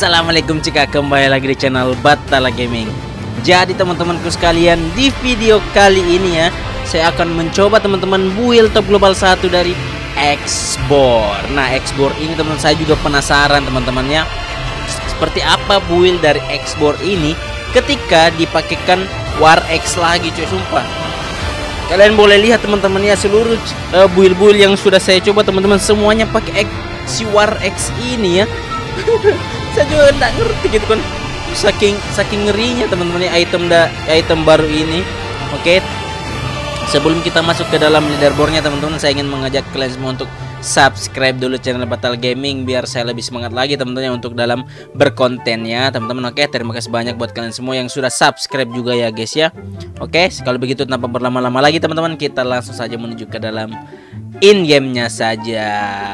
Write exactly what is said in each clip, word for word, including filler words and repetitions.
Assalamualaikum cika, kembali lagi di channel Batala Gaming. Jadi teman-temanku sekalian, di video kali ini ya, saya akan mencoba teman-teman build top global satu dari X-Bor. Nah, X-Bor ini teman saya juga penasaran teman-temannya, seperti apa build dari X-Bor ini ketika dipakaikan War X lagi, cuy, sumpah. Kalian boleh lihat teman-teman ya, seluruh uh, build-build yang sudah saya coba teman-teman semuanya pakai X, si War X ini ya. Saya juga nggak ngerti gitu kan, saking saking ngerinya teman-teman ya item da item baru ini. Oke, sebelum kita masuk ke dalam leaderboardnya teman-teman, saya ingin mengajak kalian semua untuk subscribe dulu channel Batala Gaming biar saya lebih semangat lagi teman-teman untuk dalam berkontennya teman-teman. Oke, terima kasih banyak buat kalian semua yang sudah subscribe juga ya guys ya. Oke, kalau begitu tanpa berlama-lama lagi teman-teman, kita langsung saja menuju ke dalam in game-nya saja.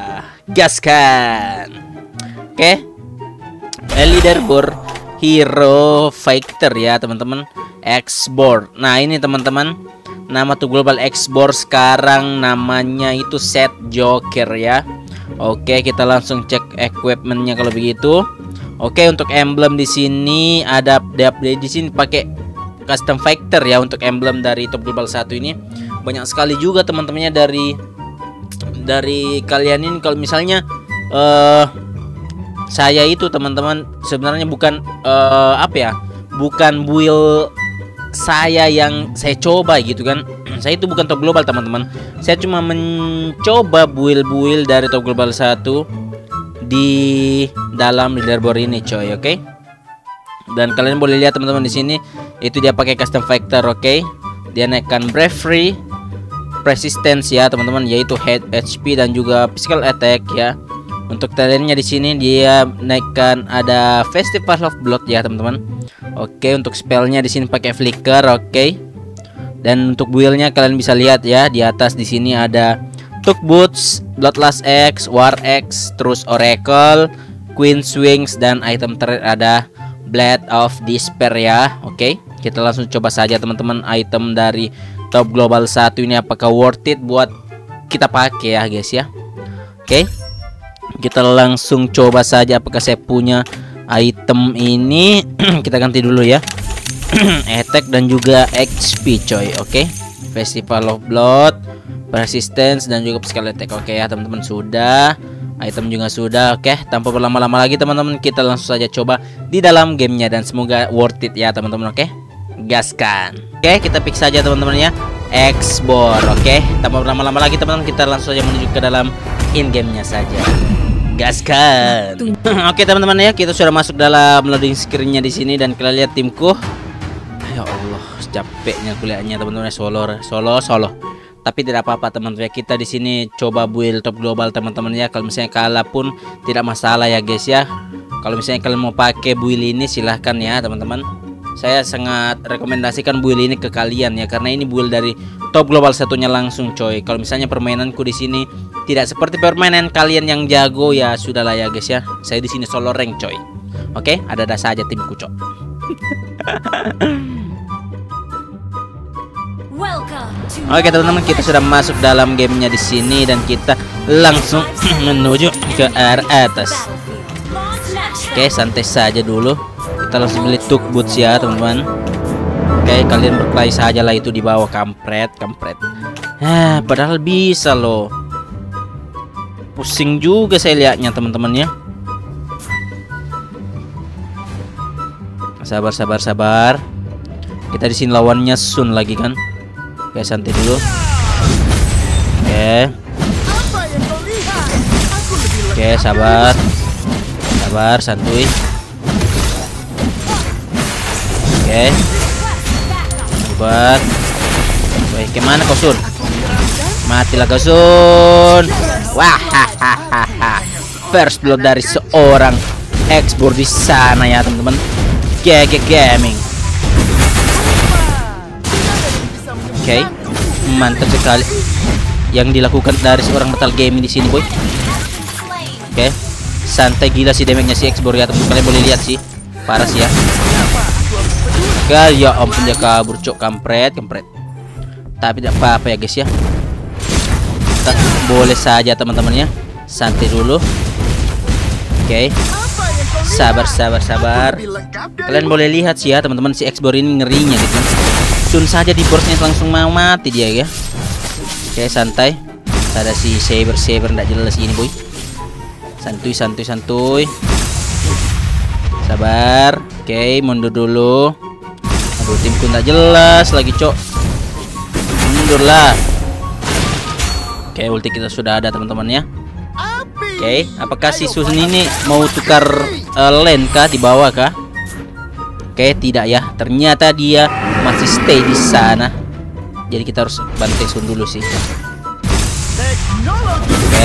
Gaskan. Oke, leaderboard hero fighter ya teman-teman, X-Bor. Nah ini teman-teman, nama tuh global X-Bor sekarang namanya itu set Joker ya. Oke, kita langsung cek equipmentnya kalau begitu. Oke, untuk emblem di sini ada update di sini pakai custom fighter ya. Untuk emblem dari top global satu ini banyak sekali juga teman-temannya dari dari kalian ini. Kalau misalnya eh uh, saya itu teman-teman sebenarnya bukan uh, apa ya, bukan build saya yang saya coba gitu kan. Saya itu bukan top global teman-teman, saya cuma mencoba build-build dari top global satu di dalam leaderboard ini coy. Oke, okay? Dan kalian boleh lihat teman-teman di sini itu dia pakai custom factor. Oke, okay? Dia naikkan bravery, persistence ya teman-teman, yaitu head H P dan juga physical attack ya. Untuk talentnya di sini dia naikkan ada Festival of Blood ya teman-teman. Oke, untuk spellnya di sini pakai flicker. Oke, dan untuk buildnya kalian bisa lihat ya, di atas di sini ada Took Boots, Bloodlust X, War X, terus Oracle, Queen's Wings, dan item terakhir ada Blade of Despair ya. Oke, kita langsung coba saja teman-teman item dari top global satu ini apakah worth it buat kita pakai ya guys ya. Oke, kita langsung coba saja apakah saya punya item ini. Kita ganti dulu ya. Attack dan juga H P coy. Oke, Festival of Blood, Persistence dan juga physical attack. Oke ya teman-teman, sudah. Item juga sudah. Oke, tanpa berlama-lama lagi teman-teman, kita langsung saja coba di dalam gamenya dan semoga worth it ya teman-teman. Oke, gaskan. Oke, kita pick saja teman-teman ya, X-Bor. Oke, tanpa berlama-lama lagi teman-teman, kita langsung saja menuju ke dalam in gamenya saja. Gaskan. Oke teman-teman ya, kita sudah masuk dalam loading screen-nya di sini dan kalian lihat timku. Ya Allah, capeknya kuliahnya teman-teman, solo solo solo. Tapi tidak apa-apa teman-teman ya, kita di sini coba build top global teman-teman ya. Kalau misalnya kalah pun tidak masalah ya guys ya. Kalau misalnya kalian mau pakai build ini silahkan ya teman-teman. Saya sangat rekomendasikan build ini ke kalian ya, karena ini build dari top global satunya langsung coy. Kalau misalnya permainanku di sini tidak seperti permainan kalian yang jago ya sudahlah ya guys ya. Saya di sini solo rank coy. Oke, ada-ada saja timku coy. Oke teman-teman, kita sudah masuk dalam gamenya di sini dan kita langsung menuju ke arah atas. Oke, santai saja dulu. Kita langsung beli Took Boots ya teman-teman. Oke, kalian berkelahi saja lah itu di bawah, kampret kampret. Ah, padahal bisa loh. Pusing juga saya lihatnya teman-teman ya. Sabar sabar sabar. Kita di sini lawannya Sun lagi kan. Oke, santai dulu. Oke. Oke, sabar. Sabar, santuy. Oke, buat. Woi, kemana kau Sun? Matilah kau Sun. Wah, hahaha. First blood dari seorang X-Bor di sana ya teman-teman. G G Gaming. Oke, mantap sekali yang dilakukan dari seorang Batala Gaming di sini boy. Oke, santai gila sih damage-nya si X-Bor ya teman-teman. Kalian boleh lihat sih, parah sih ya. Ya ampun, dia kabur cok, kampret kampret. Tapi tidak apa-apa ya guys ya, kita boleh saja teman-teman ya, santai dulu. Oke, Sabar, sabar, sabar. Kalian boleh lihat sih ya teman-teman, si X-Bor ini ngerinya gitu. Sun saja di burstnya langsung mau mati dia ya. Oke, santai. Ada si Saber Saber nggak jelas ini boy. Santuy, santuy, santuy. Sabar. Oke, mundur dulu. Aduh, timku nggak jelas lagi cok. Mundur lah. Oke, ulti kita sudah ada teman-teman ya. Oke, apakah si Sun ini mau tukar uh, lane kah di bawah kah? Oke, tidak ya. Ternyata dia masih stay di sana. Jadi kita harus bantai Sun dulu sih. Oke.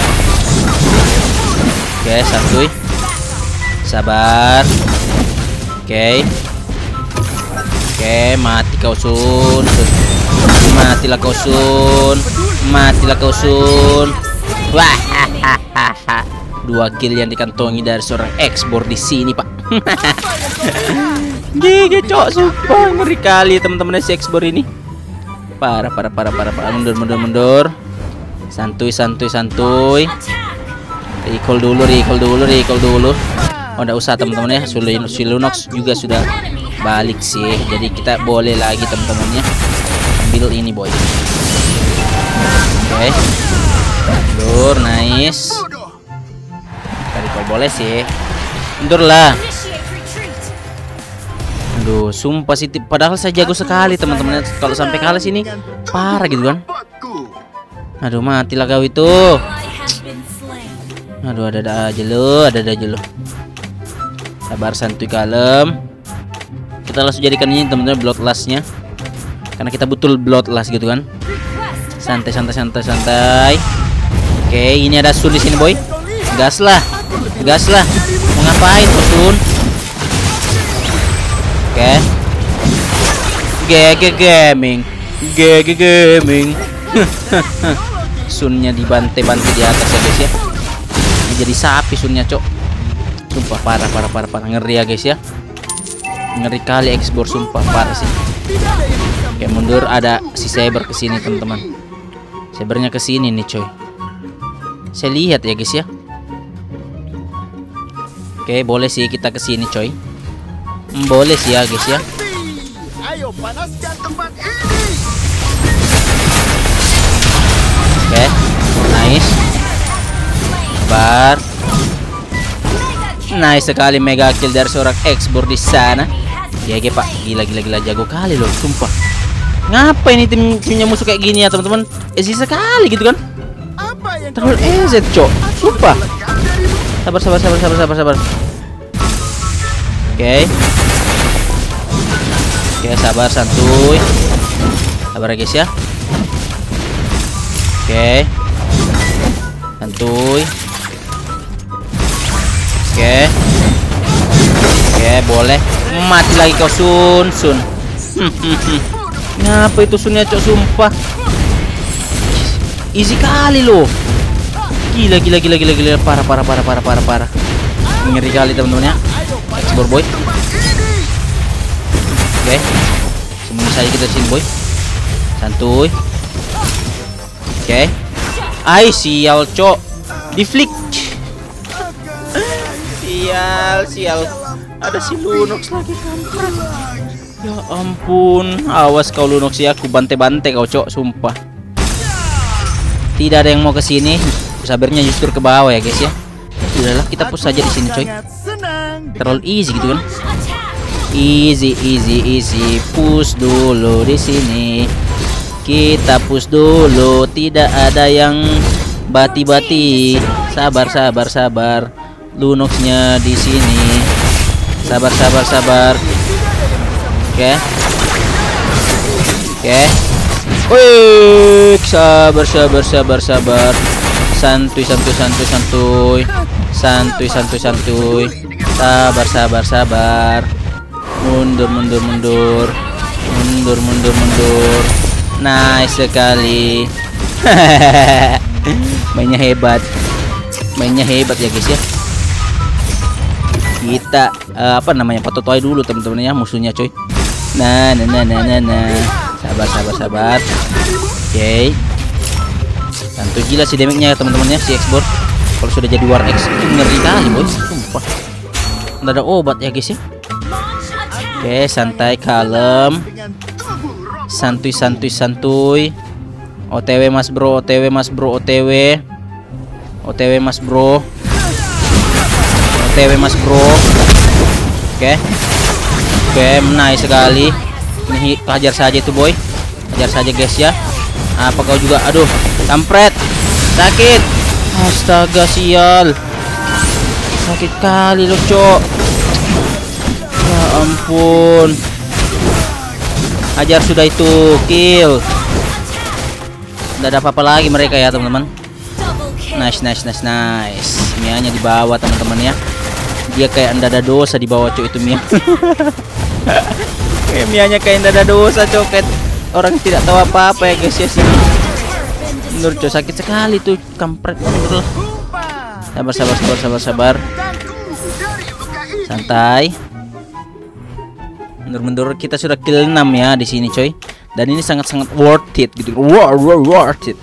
Oke, santuy. Sabar. Oke. Oke, mati kau Sun. Matilah kau Sun. Matilah kau Sun. Wah, dua kill yang dikantongi dari seorang X-Bor di sini, Pak. Gigi cok, sumpah ngeri kali teman-teman si X-Bor ini. Parah, parah, parah, parah, parah. Mundur, mundur, mundur. Santuy, santuy, santuy. Recall dulu, recall dulu, recall dulu. Oh, enggak usah teman-teman ya. Si Lunox juga sudah balik sih. Jadi kita boleh lagi teman-temannya ambil ini boy. Oke. Okay. Mundur, nice. Tadi kalau boleh sih. Mundur lah. Aduh, sumpah sih. Padahal saya jago sekali teman-teman. Kalau sampai kalah sini parah gitu kan. Aduh, matilah kau itu. Aduh, ada-ada aja lo, ada-ada aja lo. Sabar, santuy, kalem. Kita langsung jadikan ini teman-teman bloodlust-nya. Karena kita butuh bloodlust gitu kan. Santai, santai, santai, santai. Oke, ini ada Sun di sini, boy. Gas lah. Gas lah. Mau ngapain tuh, Sun? Oke. G G Gaming. G G Gaming. Sunnya dibantai-bantai di atas ya, guys ya. Ini jadi sapi Sunnya, cok. Sumpah parah, parah, parah, parah. Ngeri ya, guys ya. Ngeri kali X-Bor, sumpah parah sih. Oke, mundur, ada si Saber ke sini, teman-teman. Sabernya ke sini nih, coy. Saya lihat ya guys ya. Oke, boleh sih kita ke sini coy. Hmm, boleh sih ya guys ya. Ayo panaskan tempat ini. Oke, nice. Bar. Nice sekali mega kill dari seorang X-Bor di sana. G G Pak, gila gila gila jago kali loh, sumpah. Ngapa ini tim timnya musuh kayak gini ya teman-teman? Easy sekali gitu kan? Terlalu easy cok, sumpah. Sabar sabar sabar sabar sabar sabar. Oke. Oke, sabar, santuy. Sabar ya guys ya. Oke. Santuy. Oke. Oke, boleh. Mati lagi kau Sun, Sun. Ngapa itu Sunnya cok, sumpah. Easy kali loh. Gila gila gila gila gila parah parah parah parah parah parah. Ngeri kali teman-teman ya. X-Bor boy. Oke. Sembunyi saja kita sini boy. Santuy. Oke. Ai sial cok. Di flick. Sial sial. Ada si Lunox lagi kampret. Ya ampun. Awas kau Lunox ya, aku bantai-bantai kau cok, sumpah. Tidak ada yang mau ke sini. Sabarnya justru ke bawah ya guys ya. Udahlah kita push saja di sini coy. Terlalu easy gitu kan. Easy easy easy. Push dulu di sini. Kita push dulu. Tidak ada yang bati-bati. Sabar sabar sabar. Lunoxnya di sini. Sabar sabar sabar. Oke. Oke. Wih, sabar sabar sabar sabar. Santuy santuy santuy santuy. Santuy santuy santuy. Sabar sabar sabar. Mundur mundur mundur. Mundur mundur mundur. Nice sekali. Mainnya hebat. Mainnya hebat ya guys ya. Kita uh, apa namanya, patotoy dulu teman-teman ya musuhnya coy. Nah nah nah nah nah, nah. Sabar sabar sabar. Oke. Okay. Santuy, gila si damage-nya teman-teman ya si X-Bor. Kalau sudah jadi War X itu ngeri kali boy, sumpah. Nggak ada obat ya guys ya. Oke, santai, kalem. Santuy, santuy, santuy. O T W mas bro, O T W mas bro, O T W. O T W mas bro. O T W mas bro. Oke. Oke, nice sekali. Ini hajar saja itu boy. Hajar saja guys ya. Apa kau juga? Aduh, kampret. Sakit. Astaga sial. Sakit kali loh, Cok. Ya ampun. Hajar sudah itu, kill. Nggak ada apa-apa lagi mereka ya, teman-teman. Nice, nice, nice, nice. Mianya di bawah, teman-teman ya. Dia kayak nggak ada dosa di bawah, Cok, itu Mia. Kayak Mianya kayak nggak ada dosa, Cok. Kayak orang tidak tahu apa-apa ya, guys ya sini. Menurut Cok sakit sekali tuh, kampret. Menurut. Sabar, sabar, sabar, sabar, sabar. Santai. Mundur-mundur, kita sudah kill enam ya di sini, coy. Dan ini sangat-sangat worth it gitu. Wow, wow, worth it.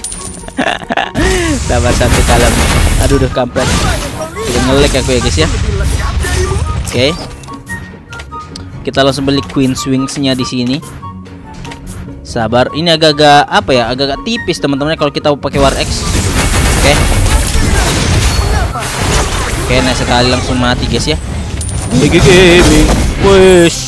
Sabar, satu kalem. Aduh, duh, kampret. Udah ngelek aku ya, guys ya. Oke. Okay. Kita langsung beli Queen Wings-nya di sini. Sabar. Ini agak-agak apa ya? Agak-agak tipis, teman-teman, kalau kita pakai War X. Oke. Okay. Oke, okay, nah sekali langsung mati, guys ya. G G Gaming. Wush,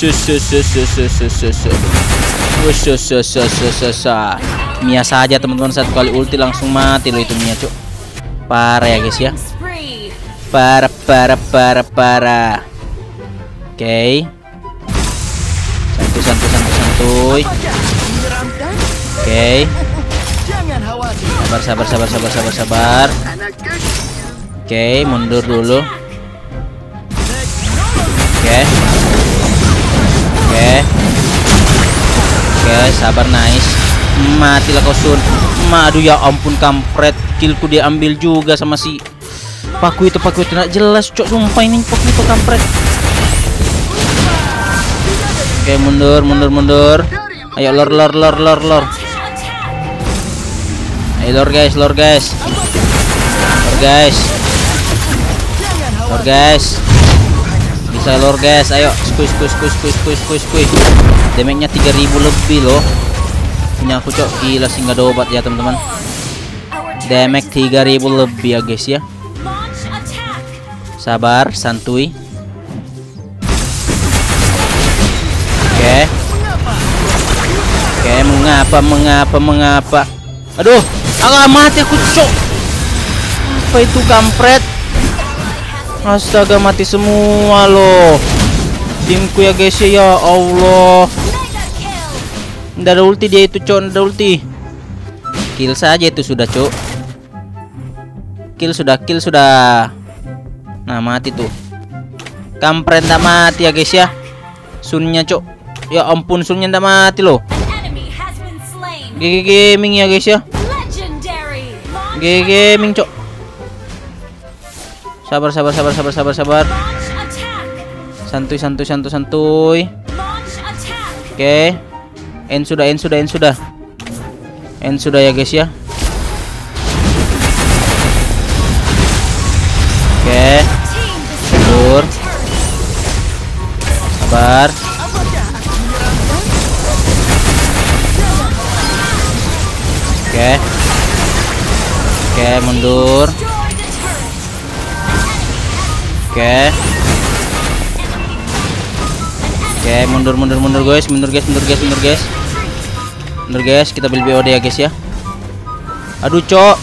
Mia saja teman-teman, satu kali ulti langsung mati loh itu Mia, Cuk. Parah ya guys ya. Parah, parah, parah, parah. Oke. Okay. Santuy, santuy, santuy, santuy. Oke. Okay. Sabar, sabar, sabar, sabar, sabar, sabar. Oke, okay, mundur dulu. Oke. Oke. Oke, sabar, nice. Matilah kau Sun. Aduh ya ampun kampret. Killku dia ambil juga sama si Paku itu, Paku itu tidak jelas, Cok. Sumpah ini Paku itu kampret. Oke, mundur, mundur, mundur. Ayo lor, lor, lor, lor, lor. Ayo lor guys, lor guys. Lor guys. Lor guys. Bisa lor guys, ayo squeeze squeeze squeeze squeeze squeeze squeeze squeeze. Damage-nya tiga ribu lebih loh. Punya aku, Cok. Gila sih, nggak ada obat ya teman-teman. Damage tiga ribu lebih ya guys ya. Sabar, santuy. Oke. Oke, mengapa mengapa mengapa. Aduh, agak mati aku, Cok. Apa itu kampret? Astaga, mati semua loh timku ya guys ya. Ya Allah, nggak ada ulti dia itu, Cok. Nggak ada ulti. Kill saja itu sudah, Cok. Kill sudah, kill sudah. Nah, mati tuh. Kampret nggak mati ya guys ya. Sunnya, Cok. Ya ampun, sunnya nggak mati loh. G G Gaming ya guys ya. G G Gaming, Cok. Sabar, sabar, sabar, sabar, sabar, sabar. Santuy, santuy, santuy, santuy. Oke. Okay. End sudah, end sudah, end sudah. End sudah ya guys ya. Oke. Okay. Mundur. Sabar. Oke. Okay. Oke, okay, mundur. Oke. Oke, mundur, mundur, mundur guys, mundur guys, mundur guys, mundur guys. Mundur guys, kita beli B O D ya guys ya. Aduh, Cok.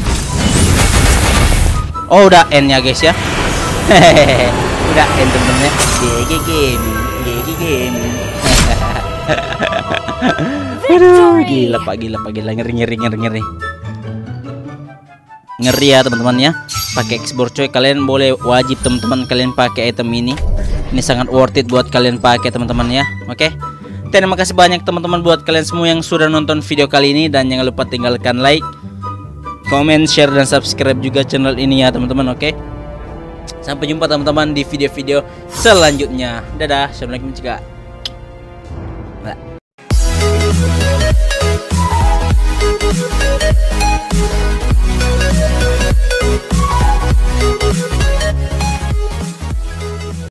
Oh, udah end ya guys ya. Hehehe. Udah end temen-temen ya. G G Gaming, G G Gaming. Aduh, gila Pak, gila Pak, gila, ngeri, ngeri, ngeri, ngeri. Ngeri ya teman-teman ya. Pakai Xbox, coy. Kalian boleh, wajib teman-teman kalian pakai item ini. Ini sangat worth it buat kalian pakai teman-teman ya. Oke. Terima kasih banyak teman-teman buat kalian semua yang sudah nonton video kali ini, dan jangan lupa tinggalkan like, comment, share, dan subscribe juga channel ini ya teman-teman. Oke. Sampai jumpa teman-teman di video-video selanjutnya. Dadah. Assalamualaikum juga.